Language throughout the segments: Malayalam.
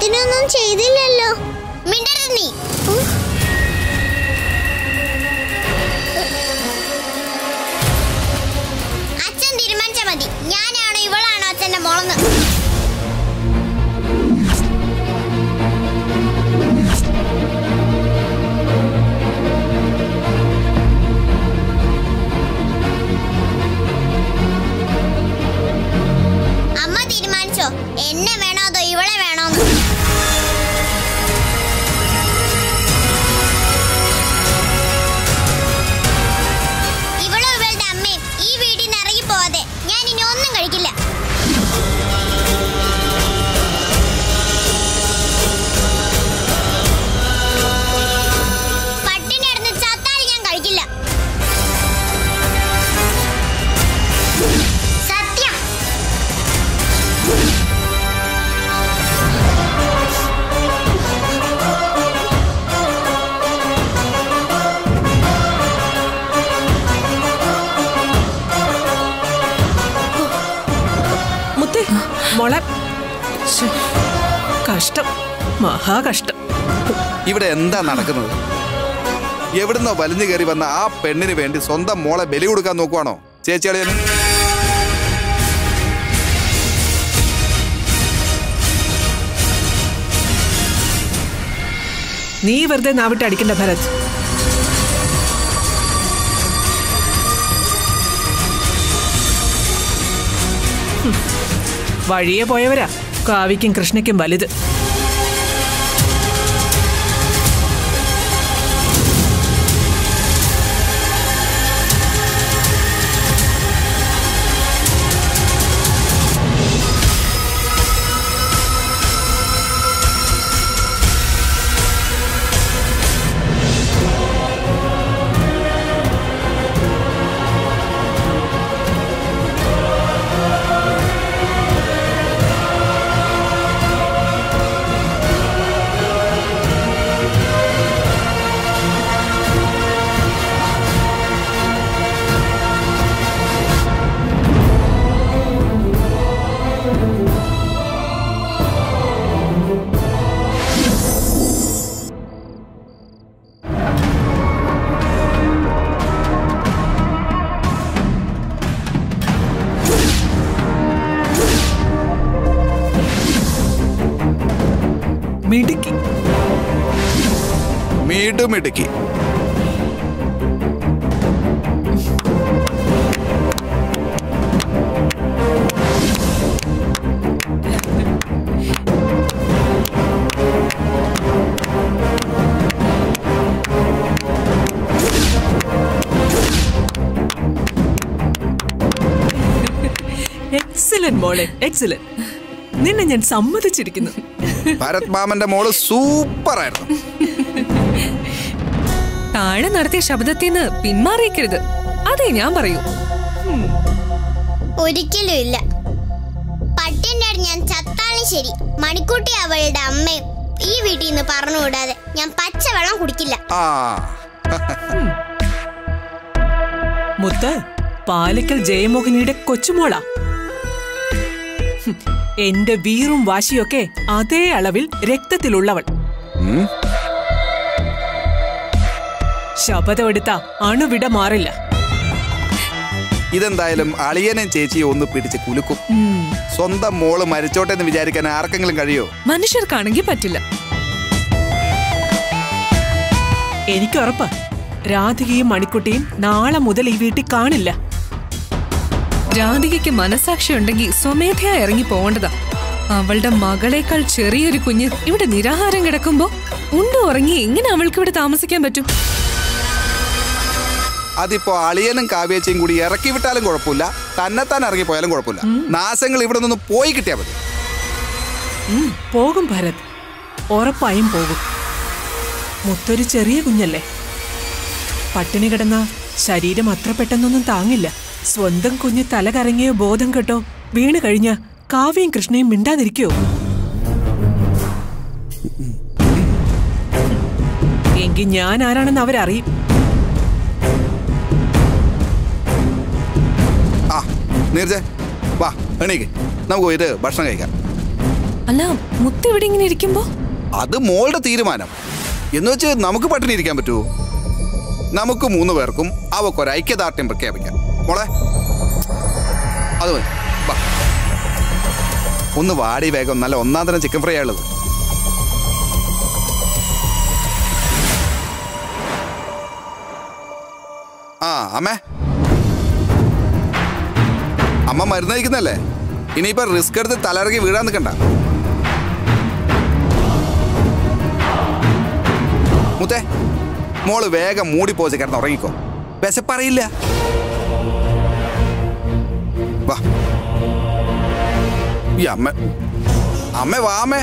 അങ്ങനെയൊന്നും ചെയ്തില്ലല്ലോ. മിണ്ടരുത് നീ. അച്ഛൻ തീരുമാനിച്ചാ മതി, ഞാനാണോ ഇവളാണോ അച്ഛന്റെ മോളെന്ന്. അമ്മ തീരുമാനിച്ചോ എന്നെ വേണോ അതോ ഇവളെ വേണോന്ന്? ഇവളും ഇവളുടെ അമ്മയും ഈ വീട്ടിൽ നിന്ന് ഇറങ്ങി പോവാതെ ഞാൻ ഇനി ഒന്നും കഴിക്കില്ല. പട്ടിണി കിടന്ന് ചത്താൽ ഞാൻ കഴിക്കില്ല. സത്യം. മുത്തേ മോളെ, കഷ്ടം, മഹാകഷ്ടം. ഇവിടെ എന്താ നടക്കുന്നത്? എവിടുന്നോ വലിഞ്ഞു കയറി വന്ന ആ പെണ്ണിന് വേണ്ടി സ്വന്തം മോളെ ബലി കൊടുക്കാൻ നോക്കുവാണോ ചേച്ചിയളിയന്? നീ വെറുതെ നാവിട്ട് അടിക്കണ്ട ഭരത്. വഴിയെ പോയവരാ കാവ്യയ്ക്കും കൃഷ്ണയ്ക്കും വലുത്. മിടുക്കി, മിടുമിടുക്കി. എക്സലന്റ് മോളെ, എക്സലന്റ്. നിന്നെ ഞാൻ സമ്മതിച്ചിരിക്കുന്നു. ഭരത് മാമന്റെ മോള് സൂപ്പർ ആയിരുന്നു. താഴെ നടത്തിയ ശബ്ദത്തിന്ന് പിന്മാറിയേക്കരുത്, അതേ ഞാൻ പറയൂ. ഒരിക്കലും ഇല്ല. പട്ടിന്റെ ഞാൻ ചത്താലും ശരി, മണിക്കുട്ടി അവളുടെ അമ്മയും ഈ വീട്ടിൽ നിന്ന് പറഞ്ഞുകൂടാതെ ഞാൻ പച്ചവെള്ളം കുടിക്കില്ല. മുത്ത് പാലക്കൽ ജയമോഹിനിയുടെ കൊച്ചുമോളാ. എന്റെ വീറും വാശിയൊക്കെ അതേ അളവിൽ രക്തത്തിലുള്ളവൾ. ശപഥമെടുത്ത അണുവിട മാറില്ല. ഇതെന്തായാലും അളിയനും ചേച്ചിയും ഒന്ന് പിടിച്ച് കുലുക്കും. സ്വന്തം മോള് മരിച്ചോട്ടെ എന്ന് വിചാരിക്കാൻ ആർക്കെങ്കിലും കഴിയോ? മനുഷ്യർക്കാണെങ്കിൽ പറ്റില്ല. എനിക്കുറപ്പാ, രാധികയും മണിക്കുട്ടിയും നാളെ മുതൽ ഈ വീട്ടിൽ കാണില്ല. രാധികയ്ക്ക് മനസാക്ഷി ഉണ്ടെങ്കിൽ സ്വമേധയാ ഇറങ്ങി പോകേണ്ടതാ. അവളുടെ മകളേക്കാൾ ചെറിയൊരു കുഞ്ഞ് ഇവിടെ നിരാഹാരം കിടക്കുമ്പോ ഉണ്ടു ഉറങ്ങി എങ്ങനെ അവൾക്ക് ഇവിടെ താമസിക്കാൻ പറ്റും? അതിപ്പോ അളിയനും കാവ്യച്ചയും കൂടി ഇറക്കി വിട്ടാലും കുഴപ്പമില്ല, തന്നെത്താൻ ഇറങ്ങി പോയാലും കുഴപ്പമില്ല. നാശങ്ങൾ ഇവിടെ നിന്ന് പോയി കിട്ടിയാ മതി. പോകും ഭരത്, ഉറപ്പായും പോകും. മുത്തൊരു ചെറിയ കുഞ്ഞല്ലേ, പട്ടിണി കിടന്ന ശരീരം അത്ര പെട്ടെന്നൊന്നും താങ്ങില്ല. സ്വന്തം കുഞ്ഞ് തല കറങ്ങിയോ ബോധം കേട്ടോ വീണ് കഴിഞ്ഞ കാവ്യയും കൃഷ്ണയും മിണ്ടാതിരിക്കോ? എങ്കിൽ ഞാൻ ആരാണെന്ന് അവരറിയും. നീർജ വാ, എണീക്ക്, നമുക്ക് പോയിട്ട് ഭക്ഷണം കഴിക്കാം. അല്ല മുത്ത് ഇവിടെ ഇങ്ങനെ ഇരിക്കുമ്പോ? അത് മോളുടെ തീരുമാനം എന്ന് വെച്ച് നമുക്ക് പട്ടിണി ഇരിക്കാൻ പറ്റുമോ? നമുക്ക് 3 പേർക്കും അവക്കൊരു ഐക്യദാർഢ്യം പ്രഖ്യാപിക്കാം. മോളെ അത് മതി. ഒന്ന് വാടി വേഗം. നല്ല 1-ാം തരം ചിക്കൻ ഫ്രൈ ഉള്ളത്. ആ അമ്മേ, അമ്മ മരുന്ന് കഴിക്കുന്നല്ലേ? ഇനിയിപ്പോ റിസ്ക് എടുത്ത് തലയിറങ്ങി വീഴാൻ നിൽക്കണ്ട. മുത്തേ, മോള് വേഗം മൂടി പോച്ച് കിടന്ന് ഉറങ്ങിക്കോ. വിശപ്പറിയില്ല. വാ ഈ അമ്മ വാ അമ്മേ.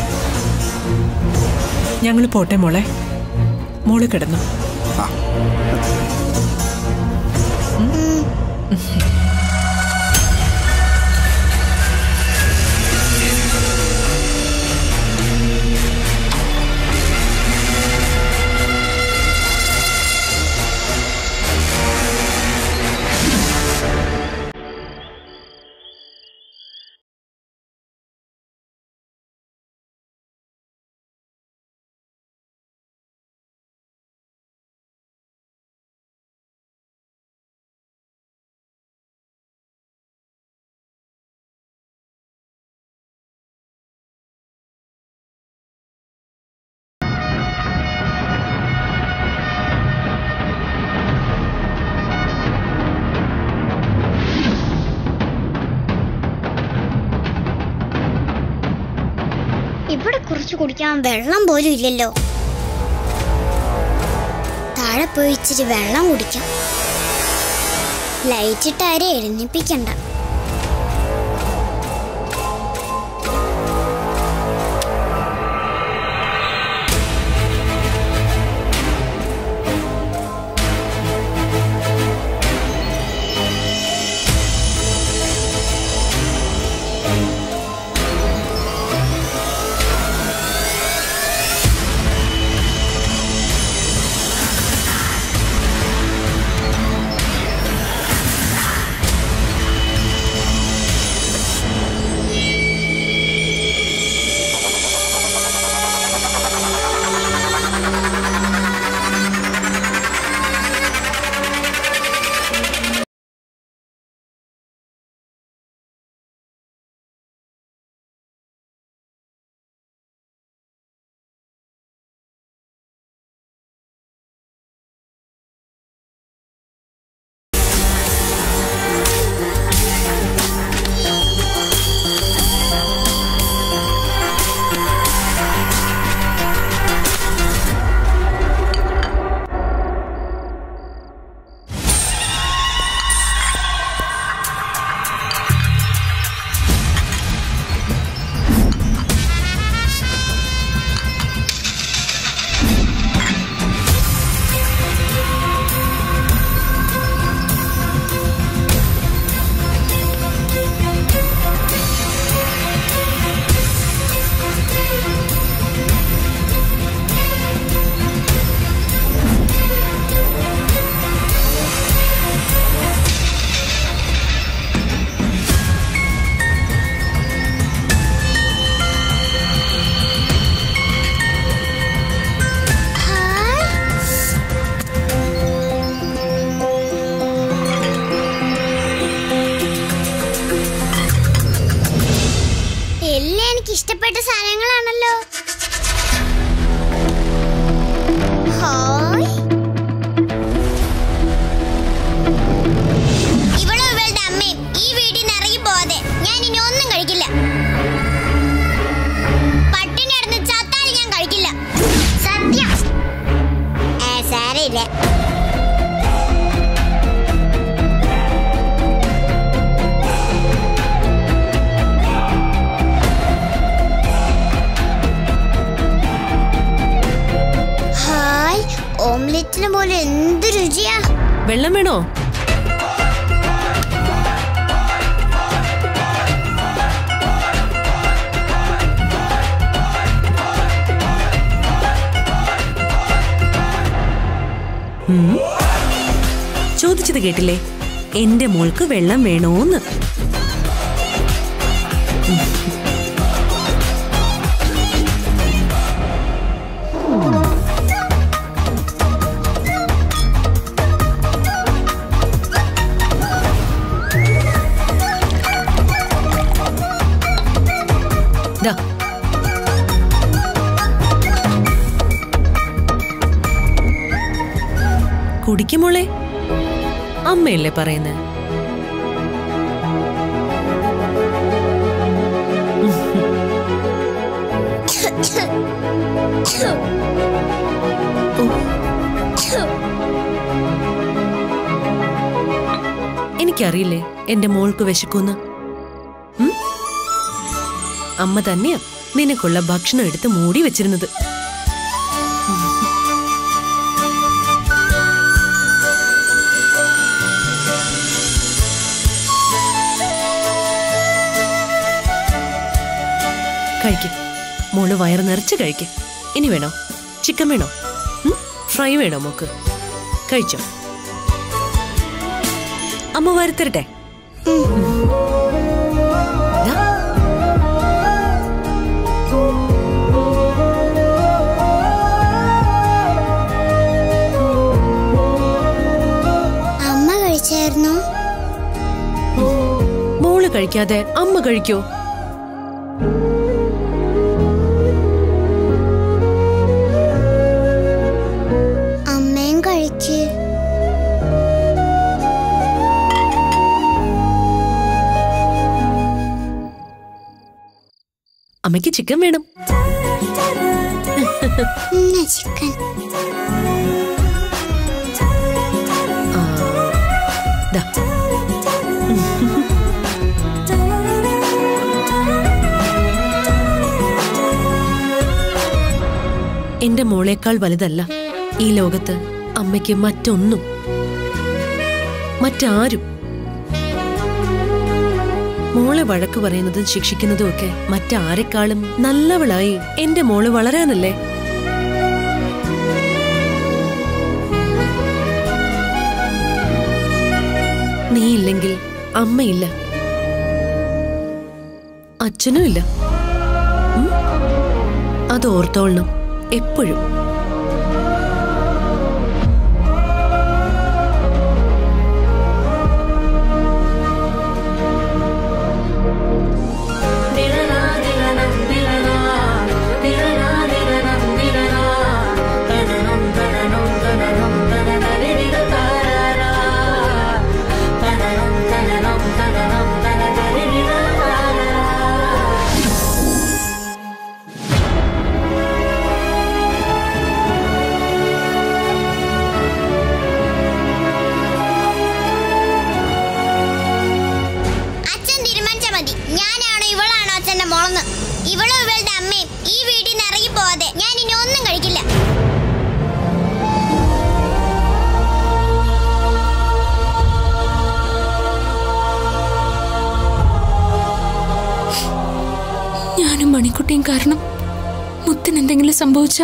ഞങ്ങൾ പോട്ടെ മോളെ. മോള് കിടന്നു. ആ ഇവിടെ കുറച്ച് കുടിക്കാൻ വെള്ളം പോലും ഇല്ലല്ലോ. താഴെ പോയി ഇച്ചിരി വെള്ളം കുടിക്കാം. ലൈറ്റിട്ട് ആരെ എഴുന്നേപ്പിക്കണ്ട. ഇഷ്ടപ്പെട്ട സാധനങ്ങളാണല്ലോ. ഇവളും ഇവളുടെ അമ്മയും ഈ വീട്ടിൽ നിന്ന് ഇറങ്ങി പോവാതെ ഞാൻ ഇനി ഒന്നും കഴിക്കില്ല. പട്ടിണി കിടന്ന് ചത്താലും ഞാൻ കഴിക്കില്ല. സത്യം. സാരമില്ല. ഓംലെറ്റിന് പോലെ എന്ത് രുചിയാ. വെള്ളം വേണോ? ചോദിച്ചത് കേട്ടില്ലേ? എന്റെ മോൾക്ക് വെള്ളം വേണോന്ന്. കുടിക്കുമോളെ, അമ്മയല്ലേ പറയുന്നേ. എനിക്കറിയില്ലേ എന്റെ മോൾക്ക് വിശക്കൂന്ന്. അമ്മ തന്നെയാ നിനക്കുള്ള ഭക്ഷണം എടുത്ത് മൂടി വെച്ചിരുന്നത്. കഴിക്കും മോള്, വയറ് നിറച്ച് കഴിക്കും. ഇനി വേണോ? ചിക്കൻ വേണോ? ഫ്രൈ വേണോ മോക്ക്? കഴിച്ചോ? അമ്മ വരുത്തരട്ടെ? അമ്മ കഴിച്ചായിരുന്നോ? മോള് കഴിക്കാതെ അമ്മ കഴിക്കോ? അമ്മയും കഴിച്ച്. അമ്മയ്ക്ക് ചിക്കൻ വേണം. ചിക്കൻ. എന്റെ മോളേക്കാൾ വലുതല്ല ഈ ലോകത്ത് അമ്മയ്ക്ക് മറ്റൊന്നും, മറ്റാരും. മോളെ വഴക്ക് പറയുന്നതും ശിക്ഷിക്കുന്നതും ഒക്കെ മറ്റാരെക്കാളും നല്ലവളായി എന്റെ മോള് വളരാനല്ലേ. നീയില്ലെങ്കിൽ അമ്മയില്ല, അച്ഛനും ഇല്ല. അത് ഓർത്തോളണം എപ്പോഴും. മണിക്കുട്ടിയും കാരണം മുത്തിന് എന്തെങ്കിലും സംഭവിച്ച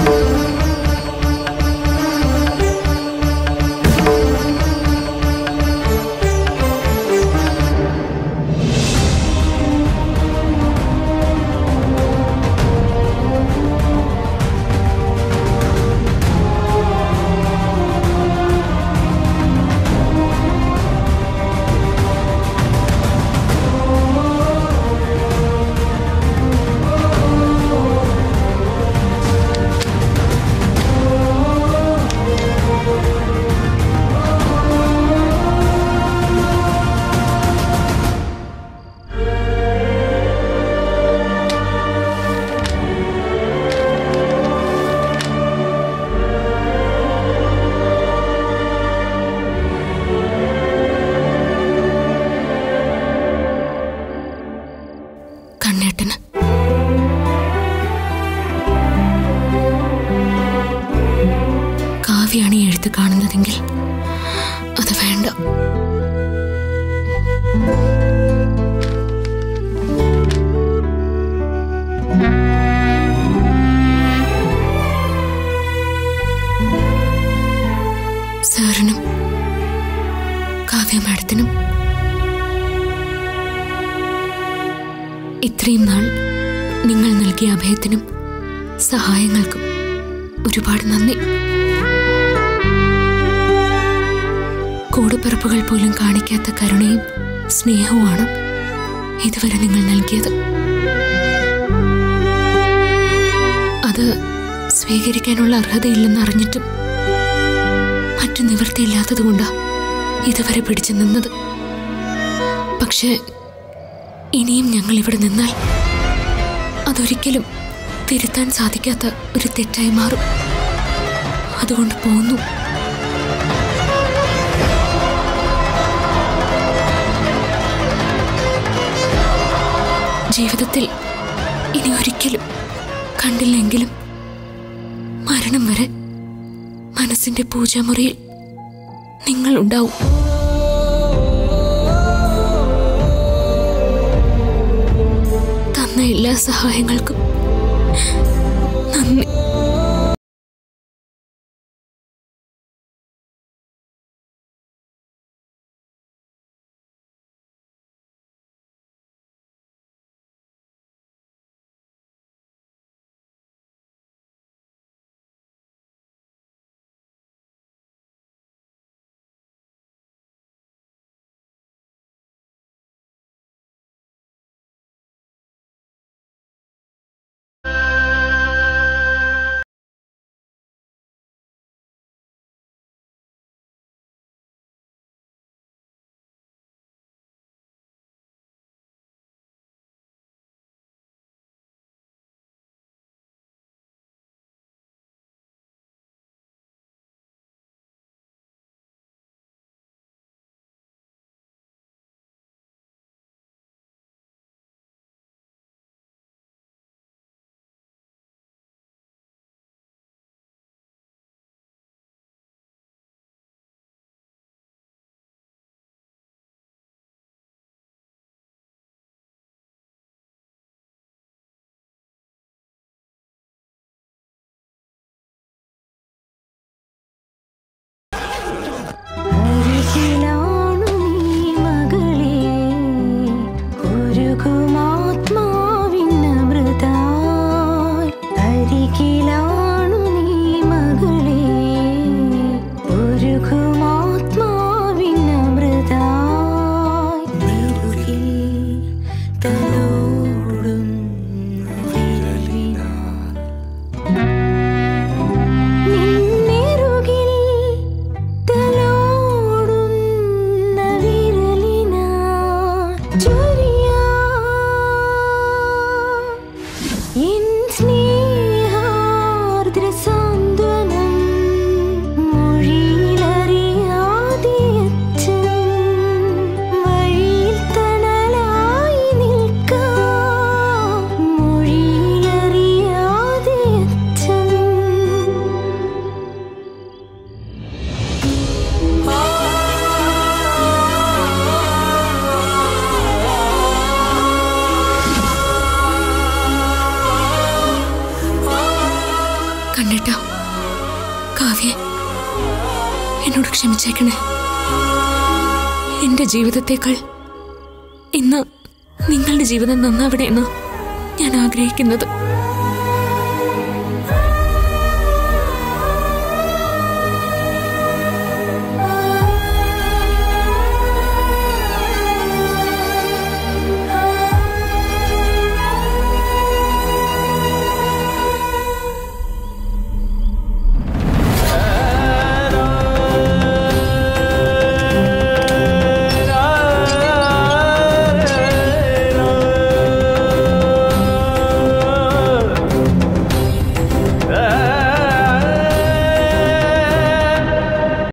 കണ്ണേട്ടന് കാവ്യാണ് ഈ എഴുത്ത് കാണുന്നതെങ്കിൽ അത് വേണ്ട. സാറിനും കാവ്യ മാഡത്തിനും ഇത്രയും നാൾ നിങ്ങൾ നൽകിയ അഭയത്തിനും സഹായങ്ങൾക്കും ഒരുപാട് നന്ദി. കൂടപ്പിറപ്പുകൾ പോലും കാണിക്കാത്ത കരുണയും സ്നേഹവുമാണ് ഇതുവരെ നിങ്ങൾ നൽകിയത്. അത് സ്വീകരിക്കാനുള്ള അർഹതയില്ലെന്ന് അറിഞ്ഞിട്ടും മറ്റു നിവൃത്തിയില്ലാത്തതുകൊണ്ടാ ഇതുവരെ പിടിച്ചു നിന്നത്. പക്ഷേ ഇനിയും ഞങ്ങൾ ഇവിടെ നിന്നാൽ അതൊരിക്കലും തിരുത്താൻ സാധിക്കാത്ത ഒരു തെറ്റായി മാറും. അതുകൊണ്ട് പോന്നു. ജീവിതത്തിൽ ഇനി ഒരിക്കലും കണ്ടില്ലെങ്കിലും മരണം വരെ മനസ്സിന്റെ പൂജാമുറിയിൽ നിങ്ങൾ ഉണ്ടാവും. തന്ന എല്ലാ സഹായങ്ങൾക്കും നന്ദി. കണ്ടിട്ടോ കാവ്യ, എന്നോട് ക്ഷമിച്ചേക്കണേ. എന്റെ ജീവിതത്തേക്കാൾ ഇന്ന് നിങ്ങളുടെ ജീവിതം നന്നാവണമെന്ന് ഞാൻ ആഗ്രഹിക്കുന്നത്.